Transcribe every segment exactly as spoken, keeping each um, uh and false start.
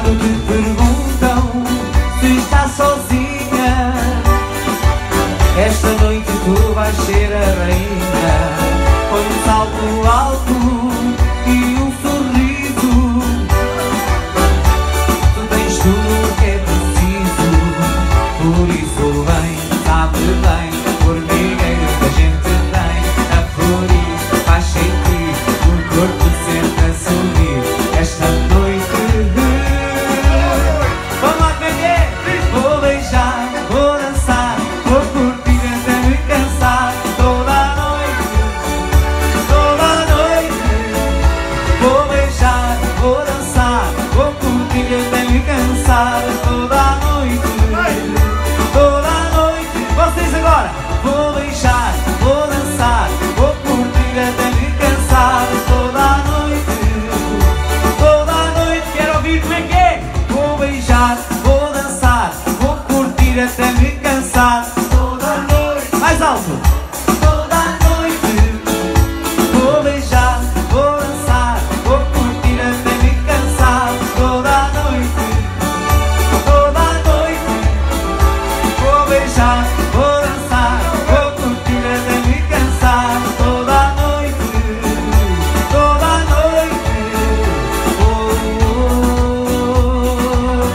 Quando te perguntam se estás sozinha, esta noite tu vais ser a rainha. Com um salto alto e um sorriso, tu tens tudo o que é preciso. Por isso vem, sabe bem, por ninguém que a gente tem. A por isso faz sentir o corpo sempre a sorrir. Esta noite vamos lá, como é que é? Vou beijar, vou dançar, vou curtir até me cansar. Toda a noite, toda a noite. Vou beijar, vou dançar, vou curtir até me cansar. Toda a noite, toda a noite. Vocês agora. Vou beijar, vou dançar, vou curtir até me cansar. Toda a noite, toda a noite. Quero ouvir como é que é? Vou beijar, vou dançar, vou curtir até me cansar. Toda a noite. Mais alto. Toda a noite. Vou beijar, vou dançar, vou curtir até me cansar. Toda a noite. Toda a noite. Vou beijar, vou dançar, vou curtir até me cansar. Toda a noite. Toda a noite. Oh, oh, oh.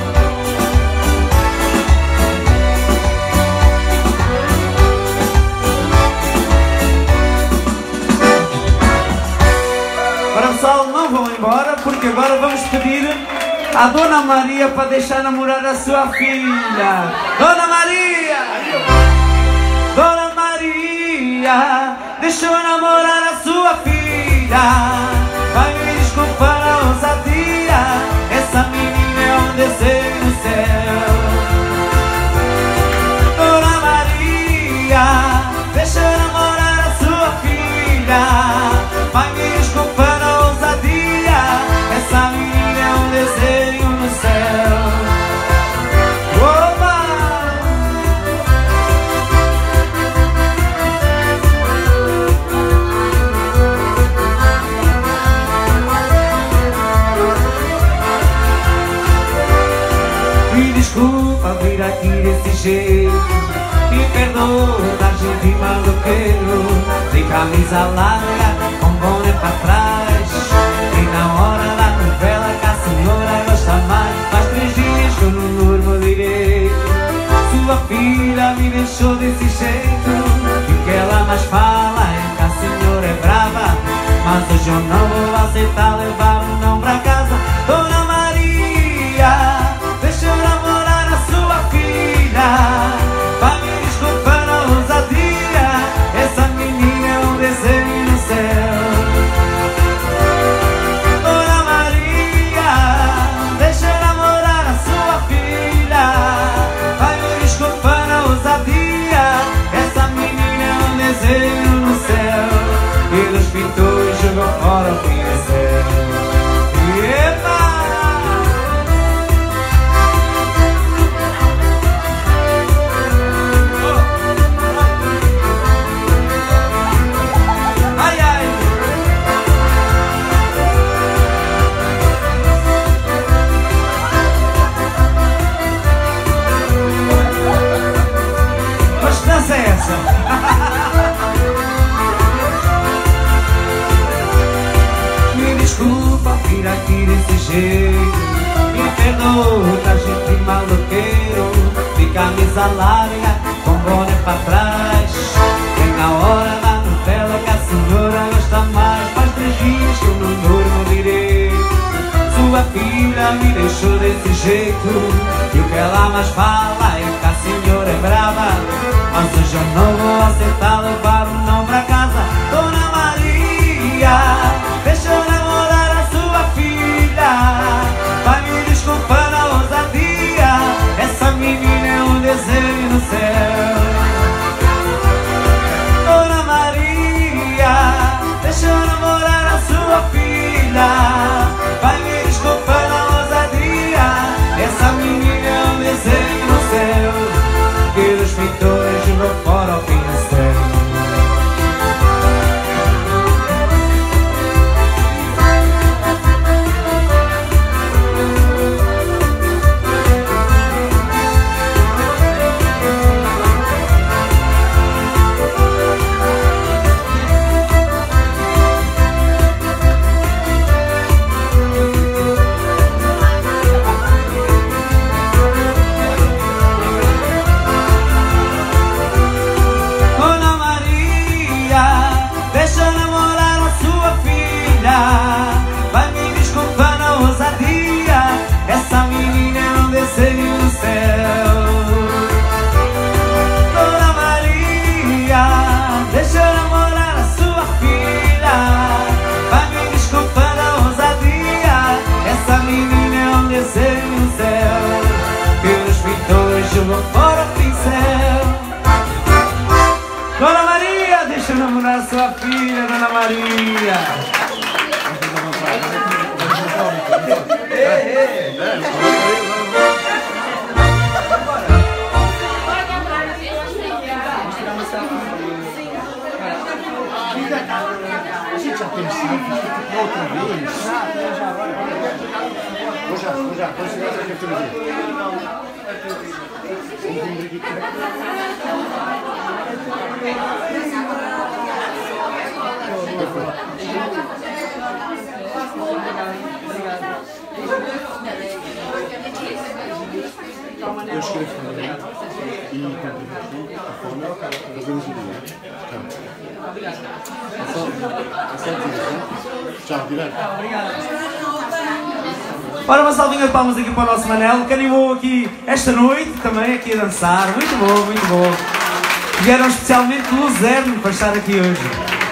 Agora pessoal, não vão embora, porque agora vamos pedir à Dona Maria para deixar namorar a sua filha. Dona Maria! Dona Maria, deixou namorar a sua filha. Vai me desculpar a ousadia, essa menina é um desejo no céu. Dona Maria, deixou namorar a sua filha. Vai me desculpar a ousadia, essa menina é um desejo no céu. Opa! Me desculpa vir aqui desse jeito, me perdoa da gente maloqueiro, de camisa larga, com boné pra trás. E na hora da novela que a senhora gosta mais, faz três dias que eu não durmo direito. Sua filha me deixou desse jeito, e o que ela mais fala é que a senhora é brava. Mas hoje eu não vou aceitar levar um não pra casa. Dona Maria, deixa eu namorar a sua filha. Vai me desculpar a ousadia, essa menina é um desenho no céu. Dona Maria, deixa eu namorar a sua filha. Vai me desculpar a ousadia, essa menina é um desenho no céu. E dos pintores jogou fora o pincel. Epa! Ai, ai! Mas que dança é essa? Me desculpa vir aqui desse jeito, me perdoa da gente maloqueiro, de camisa larga, com boné pra trás. Vem na hora da novela que a senhora gosta mais, faz três dias que eu não durmo direito. Sua filha me deixou desse jeito, e o que ela mais fala é que a senhora é brava. Mas hoje eu não vou aceitar levar um não pra casa. Dona Maria, deixa eu namorar a sua filha. Vai me desculpar a ousadia, essa menina é um desenho no céu. Dona Maria, deixa eu namorar a sua filha. Vai me desculpar a ousadia, essa menina é um desenho no céu. Que dos pintores jogou fora o pincel. já, quando chegar já quero ter eu escrevo e canto a forma fazemos o dia. É só tchau, direto. Obrigado. Ora, uma salvinha de palmas aqui para o nosso Manel, que animou aqui esta noite também aqui a dançar. Muito bom, muito bom. Vieram especialmente do Luzerne para estar aqui hoje.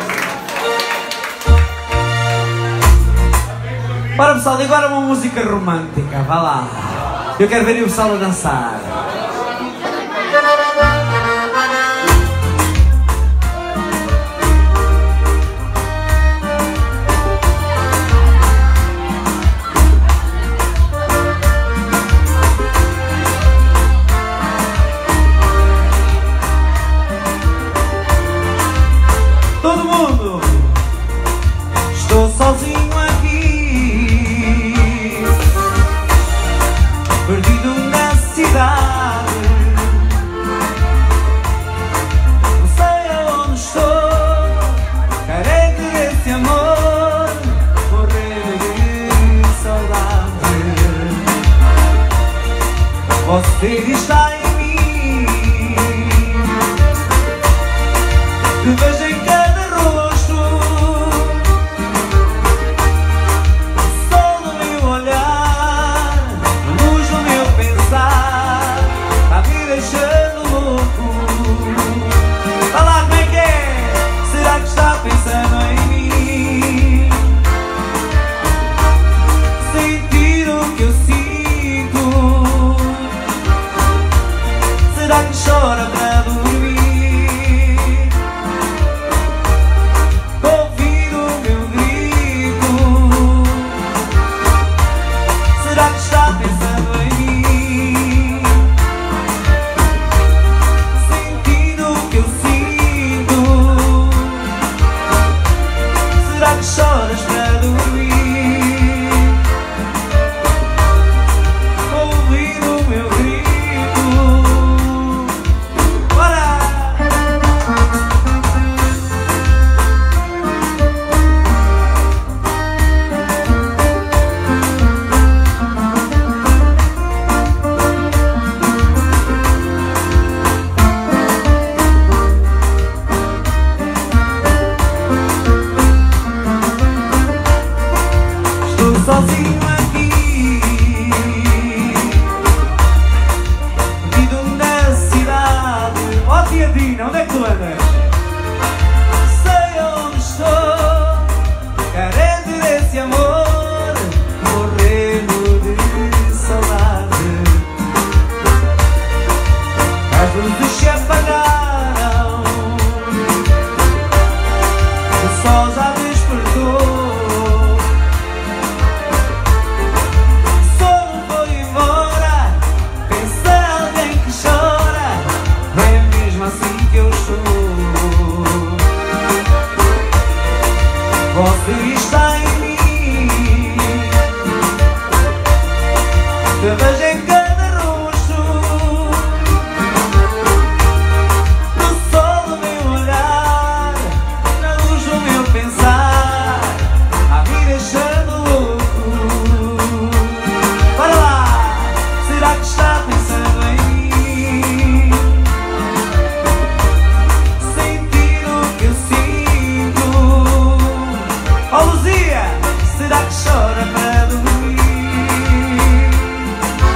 Ora pessoal, e agora uma música romântica, vá lá. Eu quero ver o pessoal a dançar. Todo mundo! Estou sozinho aqui, perdido na cidade. Não sei aonde estou, carente desse amor, morrer de saudade. Você está em mim, te vejo em cada rosto, o sol do meu olhar, a luz do meu pensar, está me deixando louco. Olha lá como é que é, será que está pensando em mim? Sentir o que eu sinto, será que chora para dormir? Choras para dormir, ouvir o meu grito. Bora! Sozinho aqui, perdido na cidade. Ó oh, tia Dina, onde é que tu andas? Sei onde estou, carente desse amor, morrendo de saudade. As luzes se apagaram, o sol já despertou. Você está em mim, te vejo em cada rosto, no sol do meu olhar, na luz do meu pensar, a me deixando louco. Para lá, será que está pensando em mim? Sentir o que eu sinto. Oh Luzia, será que chora para dormir?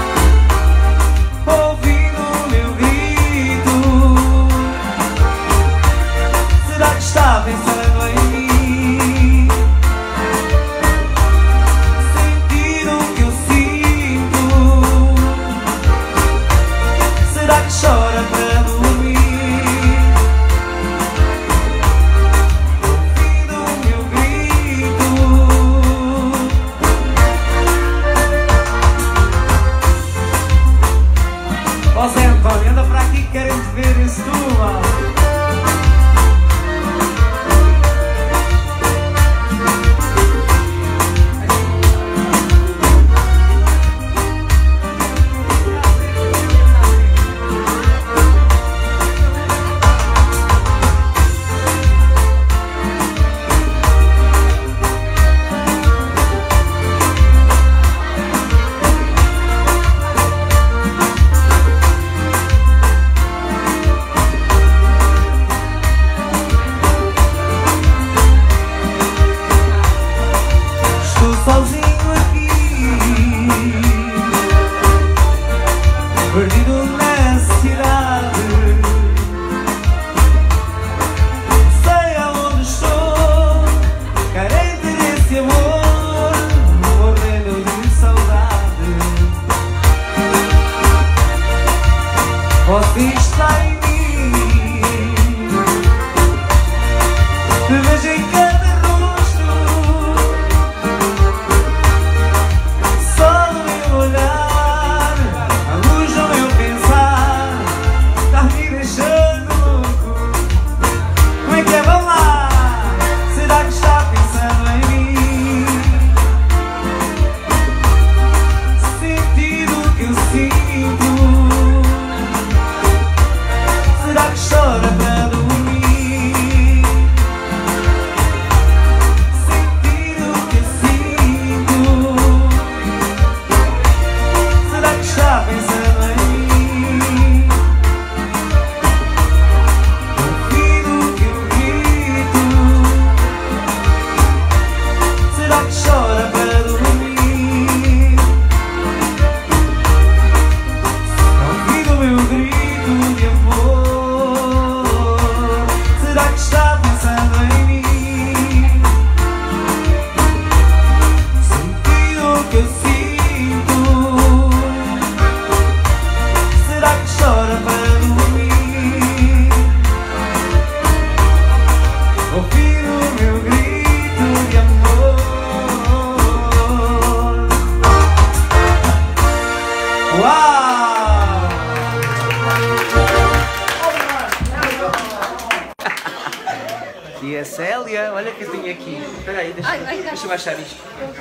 Célia, olha que eu tenho aqui. Espera aí, deixa, Ai, ai, deixa eu baixar isto.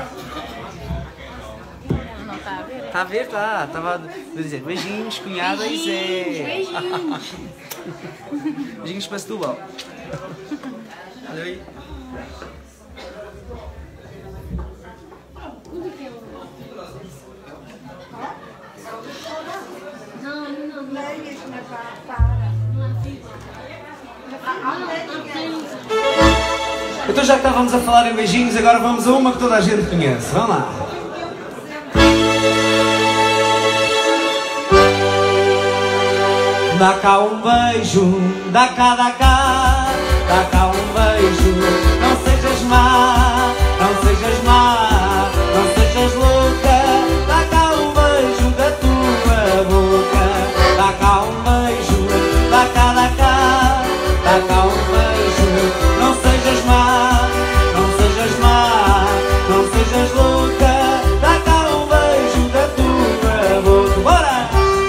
Não está a ver? Está a ver? Está. Estava a dizer beijinhos, cunhada e Zé. Beijinhos, beijinhos. Beijinhos para Setúbal. Olha aí. Não, não, não. Então já que estávamos a falar em beijinhos, agora vamos a uma que toda a gente conhece. Vamos lá. Dá cá um beijo, dá cá, dá cá, dá cá um beijo. Não sejas má, não sejas má, não sejas louca. Dá cá um beijo da tua boca. Dá cá um beijo, dá cá, dá cá, dá cá um beijo. Não sejas má, não sejas má, não sejas louca. Dá cá um beijo da tua boca. Bora!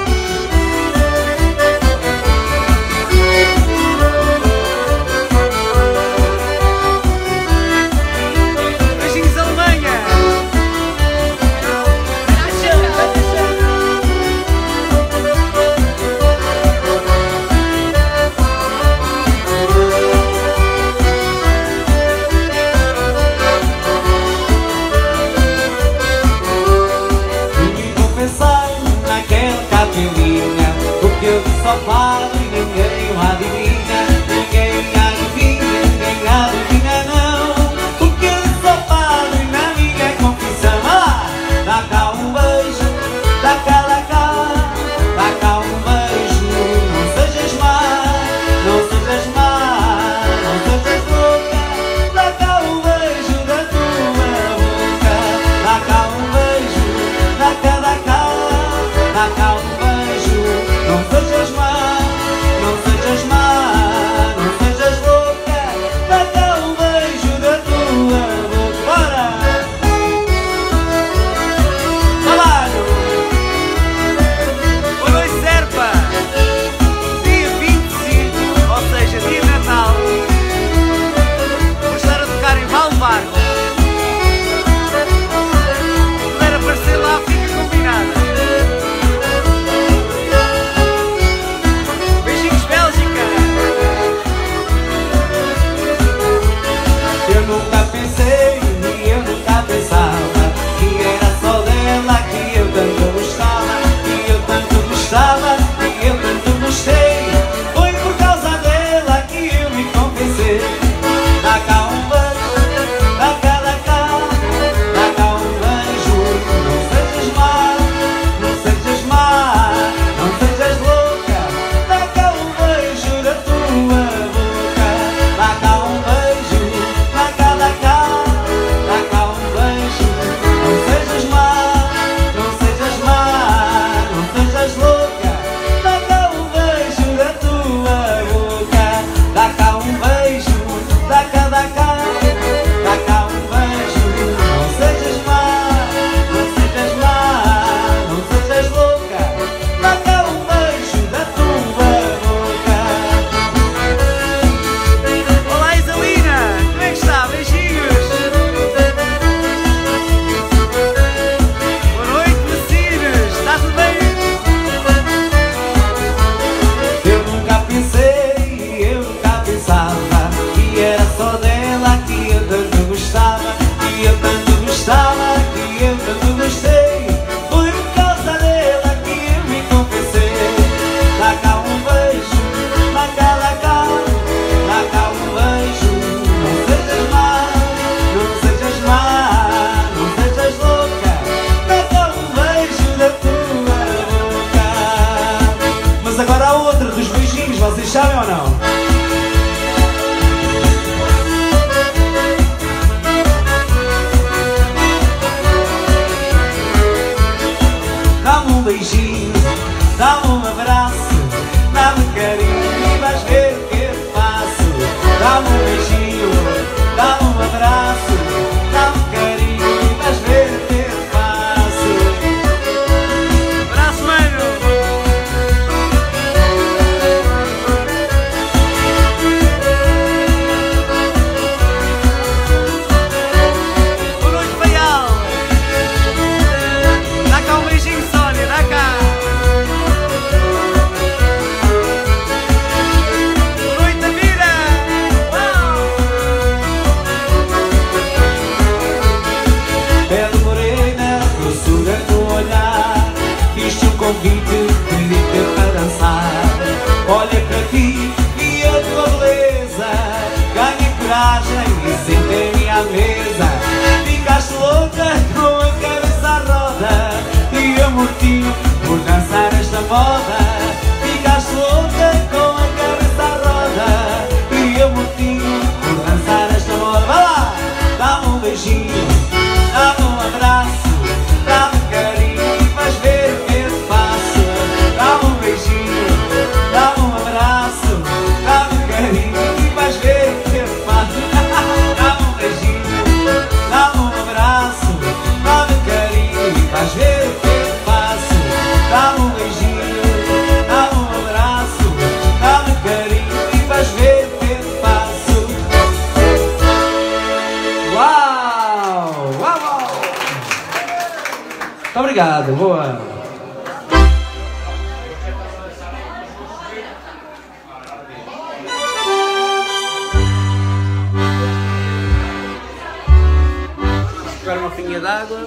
Porque eu disse ao padre e ninguém o adivinha. Ninguém adivinha, ninguém adivinha não. Porque eu disse ao padre na minha confissão. Ah, dá cá um beijo, dá cá, dá cá, dá cá um beijo. Não sejas má, não sejas má, não sejas louca. Dá cá um beijo da tua boca. Dá cá um beijo, dá cá, dá cá, dá cá um beijo. Não sejas má, Muito obrigado, boa. Agora uma finha d'água.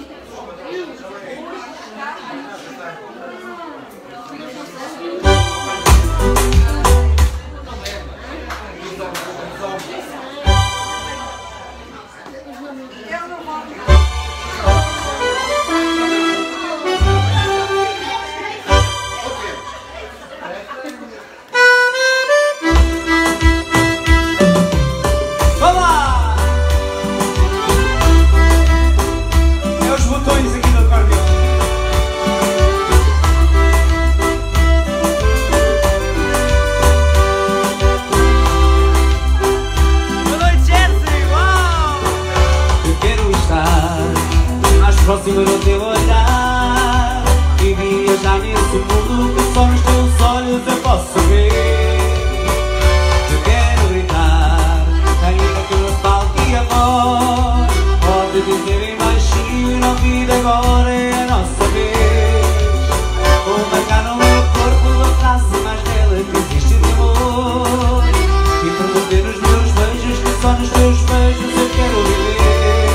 Próximo do teu olhar e viajar nesse mundo que só nos teus olhos eu posso ver. Eu quero gritar, ainda que nos falte amor. Pode dizer em baixinho, na vida agora é a nossa vez. Vou marcar no meu corpo a frase mais bela que existe de amor e prometer nos meus beijos que só nos teus beijos eu quero viver.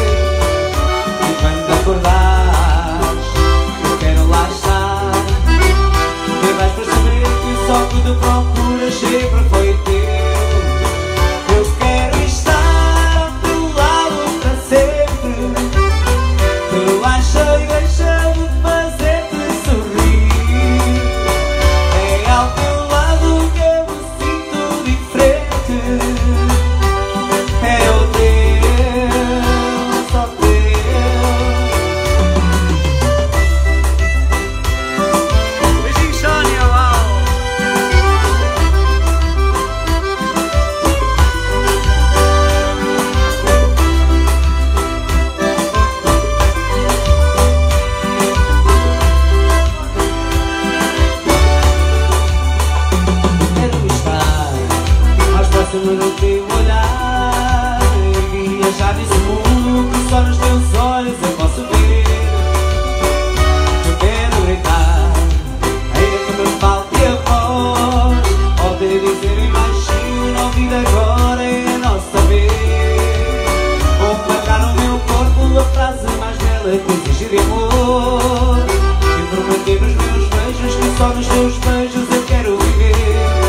Acordares, eu quero lá estar. E vais perceber que só que tu procuras sempre foi teu. Eu quero estar ao teu lado para sempre. Tu acha e deixa de fazer-te sorrir. É ao teu lado que eu me sinto diferente. É o teu, só teu. No teu olhar e viajar nesse mundo que só nos teus olhos eu posso ver. Eu quero gritar, ainda que me falte a voz. Pode dizer em baixinho, na vida agora é a nossa vez. Vou marcar no meu corpo a frase mais bela que exige de amor e prometer nos meus beijos que só nos teus beijos eu quero viver.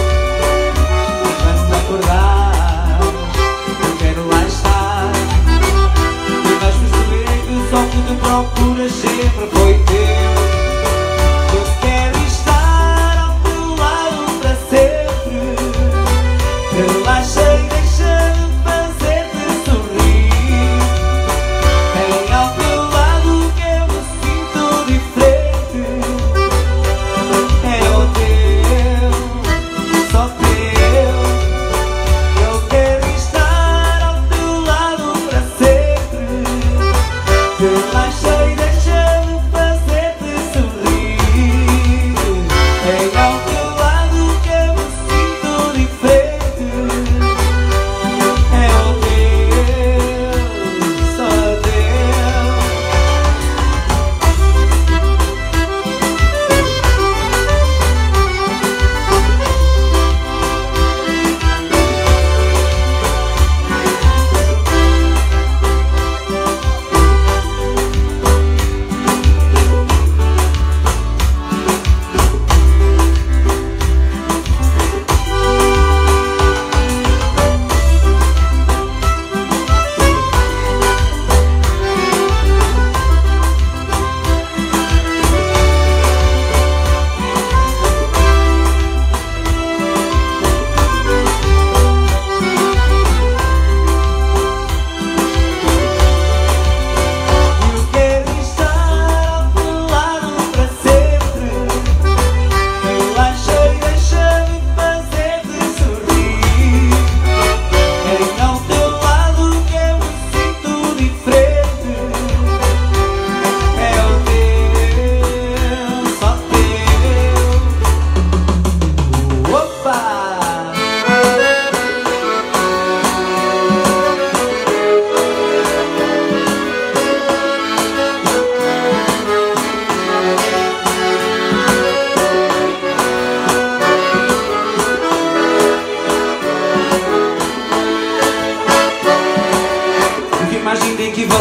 Acordar, eu quero lá estar. E vais perceber que só que tu procuras sempre foi teu. Eu quero estar ao teu lado para sempre. Relaxa e deixa de fazer-te sorrir. É ao teu lado que eu me sinto diferente. É o teu, só teu. Relaxa e deixa de fazer-te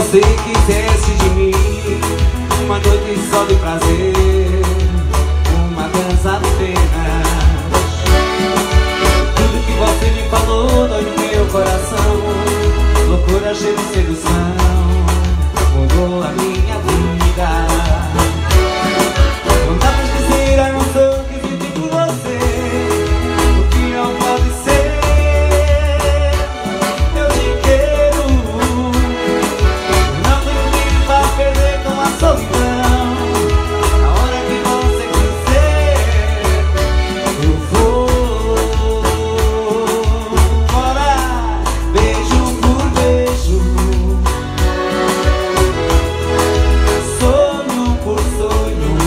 você quisesse de mim uma noite só de prazer, uma dança apenas. Tudo que você me falou dói no meu coração, loucura cheia de sedução, mudou a minha vida. Não dá pra esquecer a emoção que senti por você, o que não pode ser. Eu te quero, não tenho medo pra perder com a solidão. Na hora que você quiser, eu vou. Bora, beijo por beijo, sonho por sonho,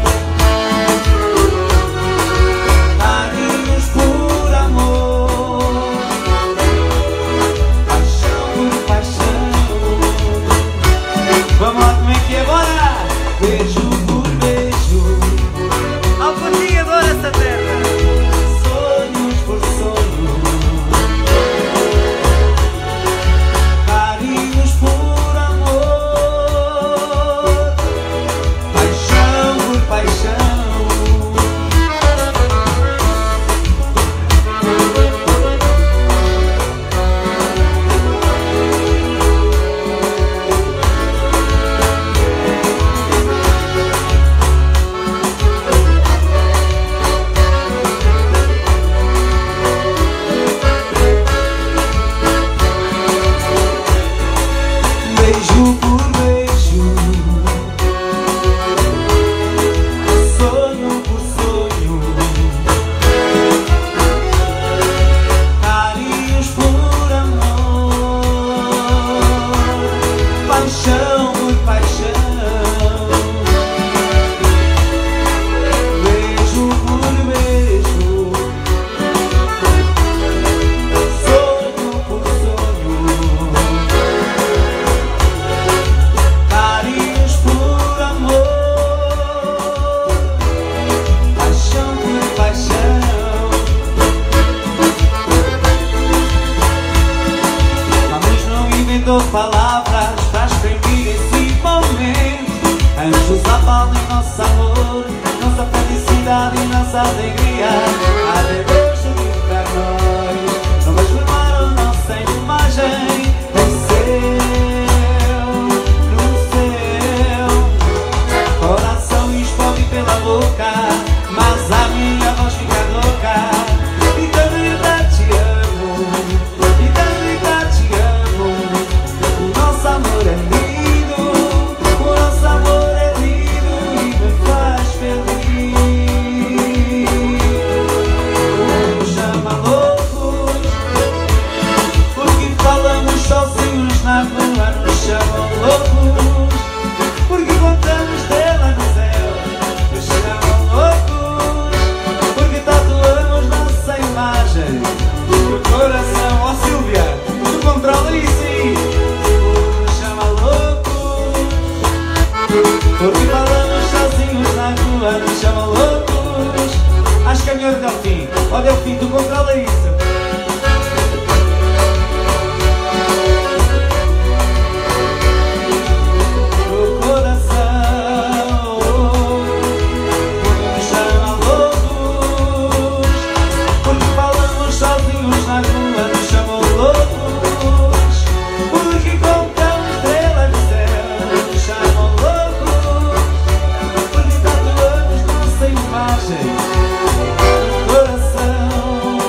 carinhos por amor, paixão por paixão. Vamos lá, como é que é? Bora! Beijo por beijo, algum dia adoro essa terra. Sonhos por sonho, carinhos por amor, paixão por paixão. Beijo por beijo, sonho por sonho, carinhos por amor, paixão por paixão. Beijo por beijo, sonho por sonho, carinhos por amor, paixão por paixão. Vamos, não inventou palavras para exprimir esse momento. Anjos abalam em nosso amor, nossa felicidade e nossa alegria. Adeus, sorriso para nós, não vais formar a nossa imagem no céu, no céu. Coração explode pela boca, mas a minha voz fica louca. E tanto gritar te amo, e tanto gritar te amo. O nosso amor é lindo, o nosso amor é lindo e me faz feliz. Nos chama loucos, porque falamos sozinhos na rua. Nos chamam loucos, porque contamos dela no céu. Nos chamam loucos, porque tatuamos nossa imagem no coração. Ó Silvia, tu controla isso aí. Nos chama loucos, porque falamos sozinhos na rua. Nos chama loucos. Acho que é melhor Delfim. Ó Delfim, tu controla isso. No coração, nos chama loucos, porque falamos sozinhos na rua. Nos chamam loucos, porque contamos estrelas no céu. Nos chamam loucos, porque tatuamos nossa imagem no coração.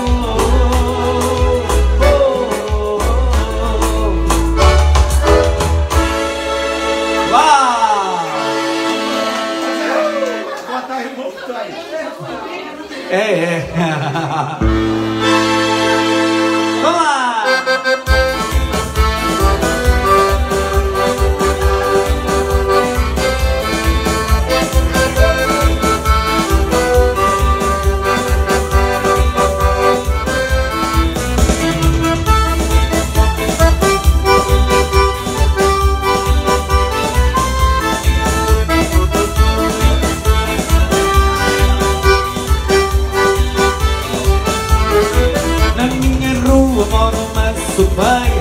Uau! Bota aí, volta aí. É, é. Vamos lá! Na minha rua mora uma supeira.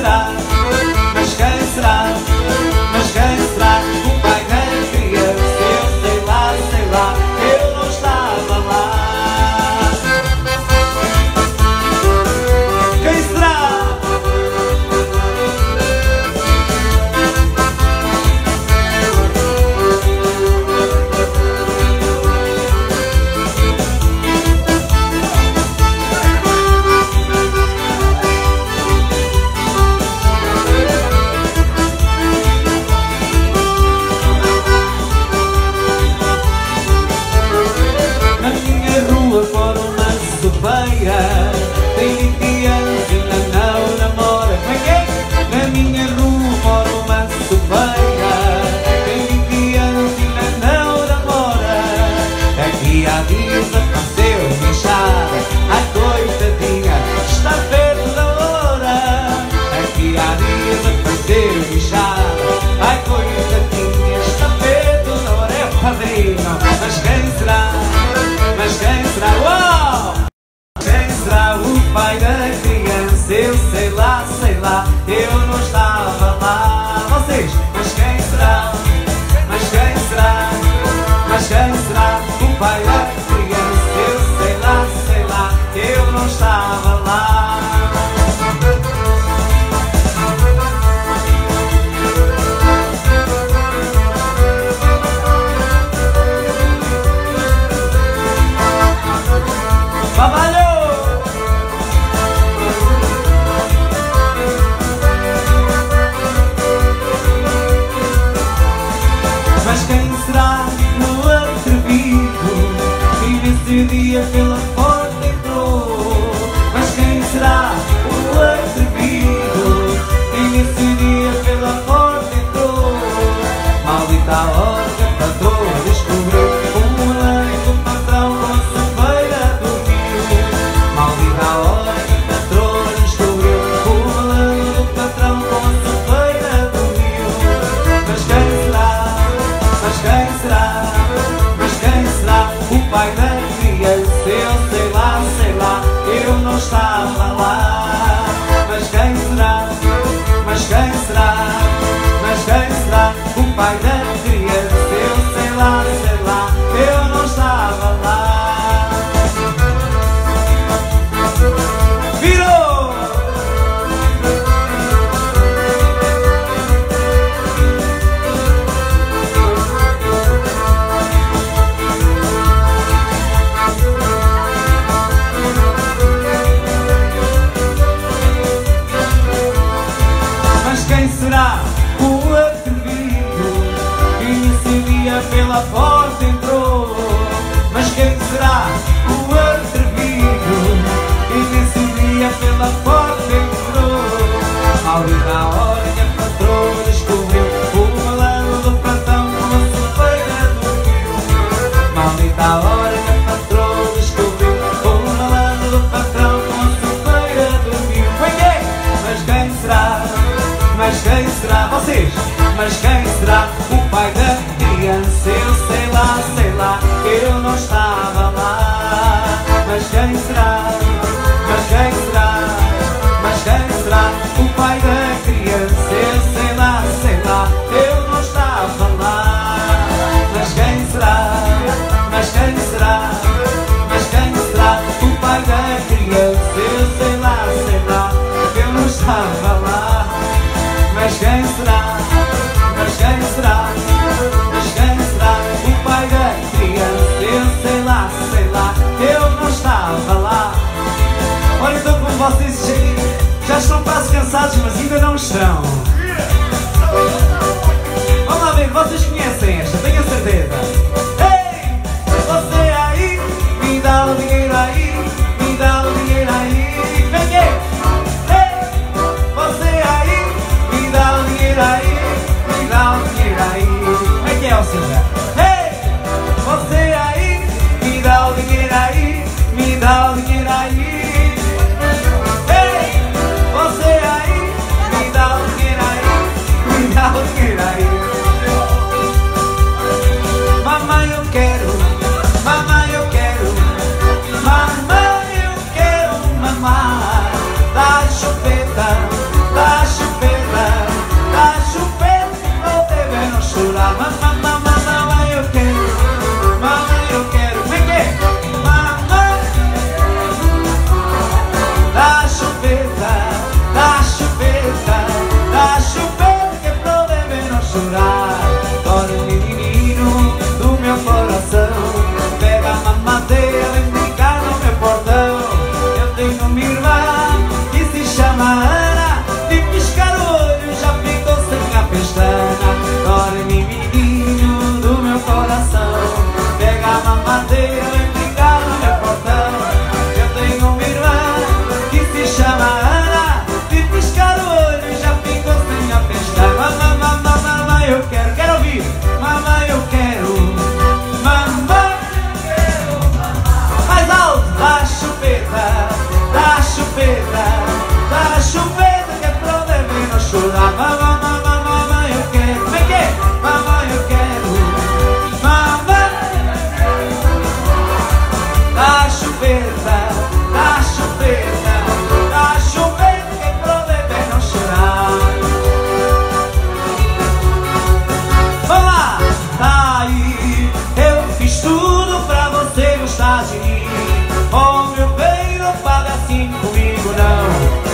será? Mas quem será? Mas quem será? O pai da criança, eu sei lá, sei lá, eu não estava lá. Quem será? Na minha rua mora uma sopeira, tem vinte anos e ainda não namora. Como é que é? Na minha rua mora uma sopeira, tem vinte anos e ainda não namora. Aqui há dias apareceu bichada, ai coitadinha, está perto da hora. Aqui há dias apareceu bichada, ai coitadinha, está perto da hora. É o padrinho, mas quem será? Mas quem será? Uau! Quem será o pai da criança? Eu sei lá, sei lá, eu não estava lá. Vocês, mas quem será? Mas quem será? Mas quem será o pai da criança? Eu sei lá, sei lá, eu não estava lá. Babalho! Mas quem será o atrevido que nesse dia pela porta entrou? Mas quem será o atrevido que nesse dia pela porta entrou? Maldita a hora que a patroa descobriu o malandro do patrão com a sopeira dormiu. Maldita a hora que a patroa descobriu o malandro do patrão com a sopeira dormiu. Mas quem será? Mas quem será? Mas quem será o pai da criança? Eu sei lá, sei lá, eu não estava lá. Mas quem será? Mas quem será? Mas quem será o pai da criança? Eu sei lá, sei lá, eu não estava lá. Virou! Mas quem será o atrevido que nesse dia pela porta entrou? Mas quem será o atrevido que nesse dia pela porta entrou? Maldita a hora que a patroa descobriu o malandro do patrão com a sopeira dormiu. Maldita a hora que a patroa descobriu o malandro do patrão com a sopeira dormiu. Mas quem será? Mas quem será? Vocês? Mas quem será o pai da criança? Eu sei lá, sei lá, eu não estava lá. Mas quem será? Mas quem será? Mas quem será o pai da criança? Eu sei lá, sei lá, eu não estava lá. Mas quem será? Mas quem será? Mas quem será o pai da criança? Eu sei lá, sei lá, eu não estava lá. Mas quem será? Mas quem será? Mas quem será o pai da criança? Eu sei lá, sei lá, eu não estava lá. Olha, então como vocês já estão quase cansados, mas ainda não estão. Vamos lá ver, vocês conhecem esta, tenho a certeza. Ei! Você aí, me dá o dinheiro aí, me dá o dinheiro aí. Vem aí! Ei! Você aí, me dá o dinheiro aí, me dá o dinheiro aí. Como é que é, Silvia? Ei! Você aí, me dá o dinheiro aí, me dá o dinheiro aí. Ei! Você aí, me dá o dinheiro aí, me dá o dinheiro aí.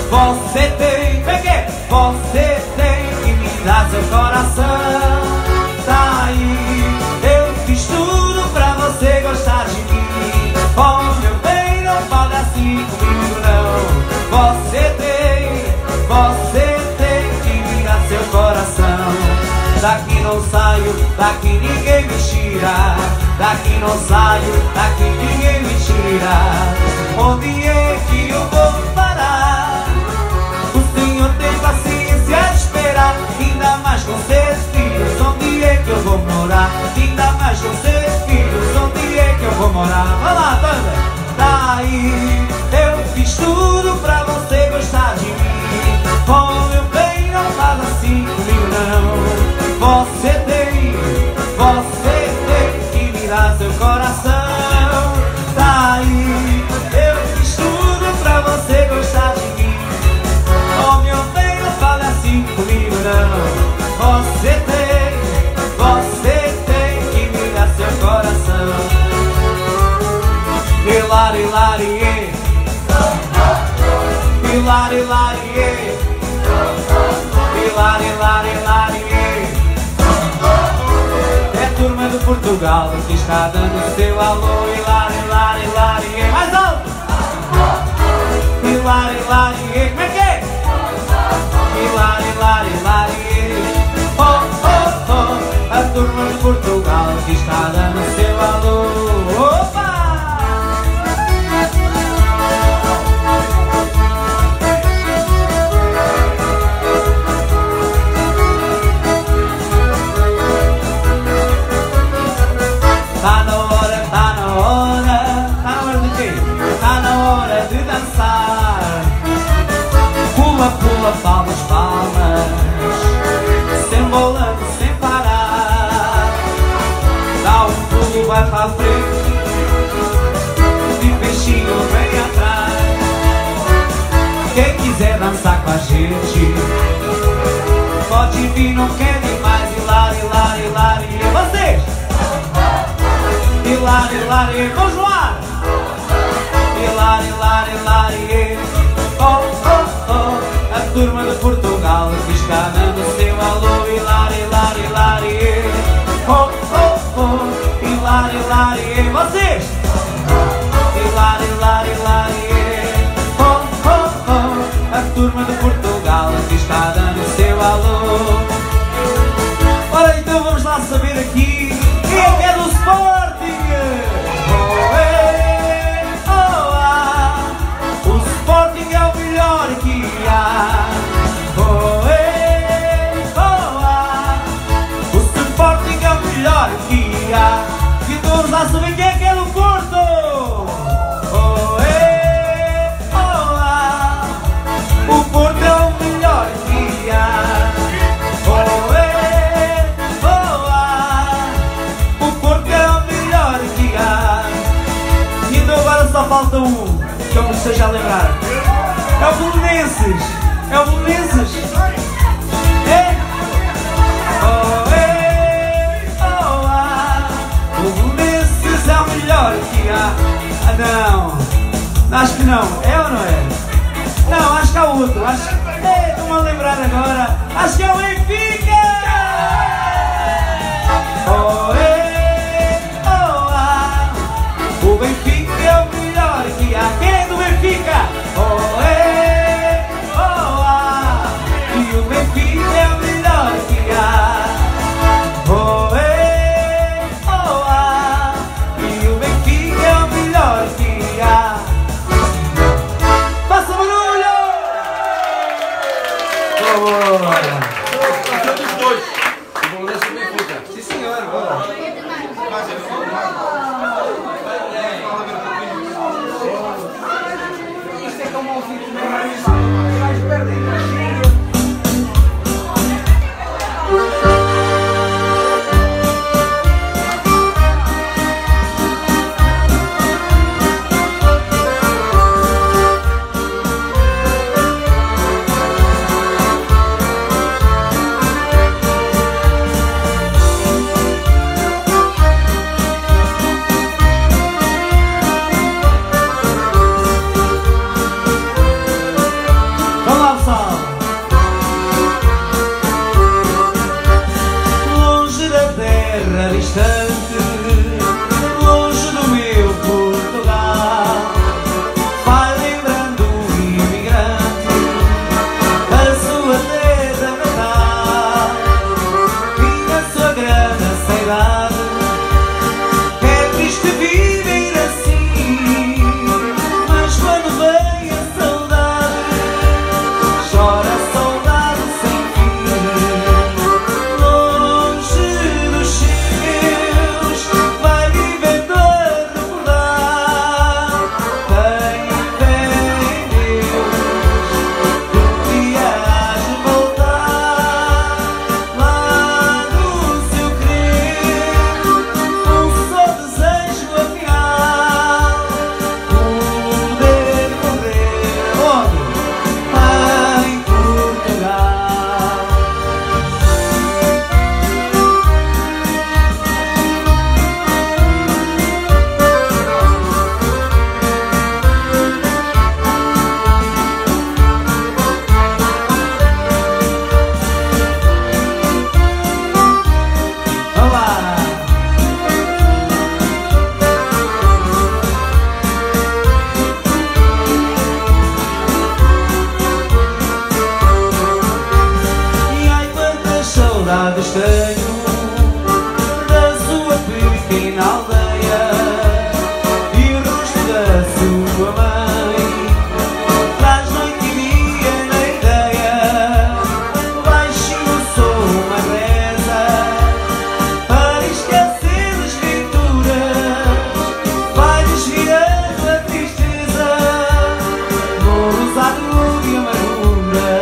Você tem, vem aqui. Você tem que me dar seu coração. Tá aí, eu fiz tudo pra você gostar de mim. Oh meu bem, não fale assim comigo não. Você tem, você tem que me dar seu coração. Daqui não saio, daqui ninguém me tira. Daqui não saio, daqui ninguém me tira. Onde é que eu vou parar? O Senhor tem paciência de esperar. Ainda mais com seus filhos, onde é que eu vou morar? Ainda mais com seus filhos, onde é que eu vou morar? Vai lá, banda! Tá aí, eu fiz tudo pra você gostar de mim. Oh meu bem, não faz assim comigo não. Você tem, você tem que me dar seu coração. Tá aí, eu fiz tudo pra você gostar de mim. Oh meu bem, não fale assim comigo não. Você tem, você tem que me dar seu coração. Hilari, hilari, hilari, hilari, hilari, hilari, hilari. É turma de Portugal que está dando seu alô. Hilari, hilari, hilari. Mais alto! Hilari, hilari, como é que é? Hilari, hilari, hilari. Oh, oh, oh. A turma de Portugal que está dando seu alô. Opa! Tá na hora, tá na hora. Tá na hora de quê? Tá na hora de dançar. Pula, pula, palmas, palmas. Sem bolando, sem parar. Dá um pulo, vai pra frente. De peixinho vem atrás. Quem quiser dançar com a gente pode vir, não quer demais. Hilari, hilari, hilari. E vocês? Hilari, hilari, vamos lá! Hilari, hilari, hilari. Oh, oh, oh. A turma de Portugal que está dando seu alô. Hilari, hilari, hilari. Oh, oh, oh. Hilari, hilari. Vocês? Hilari, hilari, hilari. Oh, oh, oh. A turma de Portugal que está dando seu alô. Ora, então vamos lá saber aqui quem é que é do Sporting. Oh, é, oh, ah. O Sporting é o melhor que há. Oh, é, oh, ah. O Sporting é o melhor que há. Então vamos lá saber quem é que é do Porto. Oh, é, oh, ah. O Porto é o melhor que há. Oh, é, oh, ah. O Porto é o melhor que há. Então agora só falta um que eu me esteja a lembrar. É o Belenenses. É o Belenenses. É? Oh, é, oh, ah. O Belenenses é o melhor que há. Ah, não. Acho que não. É ou não é? Não, acho que há outro. Acho que... É, estou-me a lembrar agora. Acho que é o Benfica. Oh, é, oh, ah. O Benfica é o melhor que há. Quem é do Benfica? Oh, é, oh, ah. E o Benfica é o melhor que há. Oh, é, oh, ah. E o Benfica é o melhor que há. Faça barulho! Oh, sim, senhor, bora. Isto é como ao fim de mais perto da Saudades tenho da sua pequena aldeia e o rosto da sua mãe. Traz noite e dia na ideia, baixinho sou uma reza para esquecer as escrituras. Vai desviando a tristeza no rosário de amargura.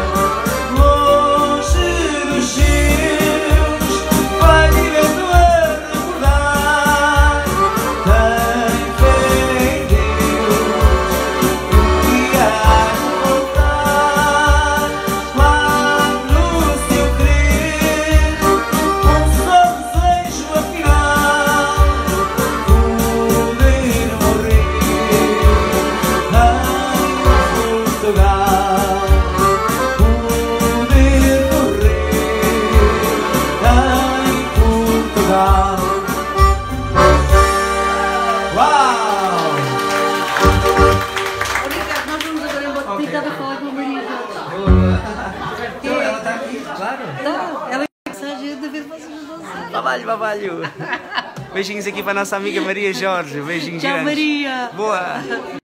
Estava a falar com a Maria Jorge. Então, ela está aqui, claro. Não, ela é mensagem de ver vocês dançar. Babalho, babalho. Beijinhos aqui para a nossa amiga Maria Jorge. Beijinhos Tchau, grandes. Maria. Boa.